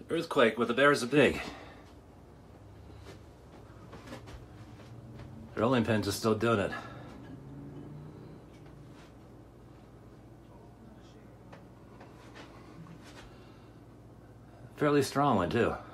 Earthquake with the bears are big. The rolling pins are still doing it. Fairly strong one, too.